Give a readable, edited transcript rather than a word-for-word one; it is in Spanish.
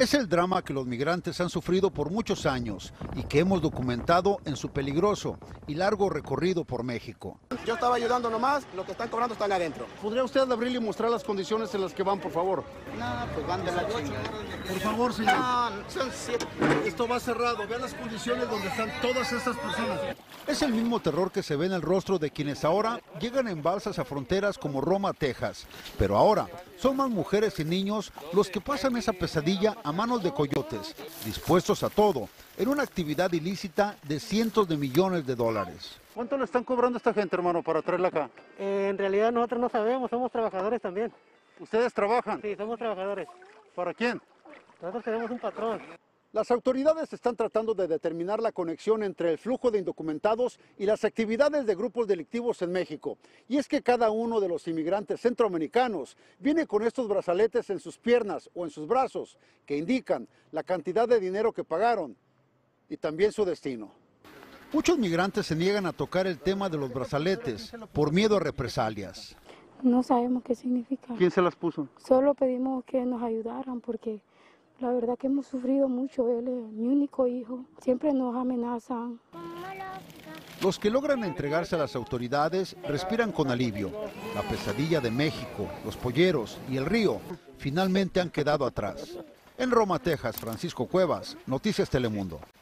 Es el drama que los migrantes han sufrido por muchos años y que hemos documentado en su peligroso y largo recorrido por México. Yo estaba ayudando nomás, lo que están cobrando están adentro. ¿Podría usted abrirle y mostrar las condiciones en las que van, por favor? No, pues van de la chingada. Por favor, señor. No, son 7. Esto va cerrado. Vean las condiciones donde están todas estas personas. Es el mismo terror que se ve en el rostro de quienes ahora llegan en balsas a fronteras como Roma, Texas. Pero ahora son más mujeres y niños los que pasan esa pesadilla a manos de coyotes, dispuestos a todo, en una actividad ilícita de cientos de millones de dólares. ¿Cuánto le están cobrando a esta gente, hermano, para traerla acá? En realidad nosotros no sabemos, somos trabajadores también. ¿Ustedes trabajan? Sí, somos trabajadores. ¿Para quién? Nosotros tenemos un patrón. Las autoridades están tratando de determinar la conexión entre el flujo de indocumentados y las actividades de grupos delictivos en México. Y es que cada uno de los inmigrantes centroamericanos viene con estos brazaletes en sus piernas o en sus brazos que indican la cantidad de dinero que pagaron y también su destino. Muchos migrantes se niegan a tocar el tema de los brazaletes por miedo a represalias. No sabemos qué significa. ¿Quién se las puso? Solo pedimos que nos ayudaran porque la verdad que hemos sufrido mucho. Él es mi único hijo. Siempre nos amenazan. Los que logran entregarse a las autoridades respiran con alivio. La pesadilla de México, los polleros y el río finalmente han quedado atrás. En Roma, Texas, Francisco Cuevas, Noticias Telemundo.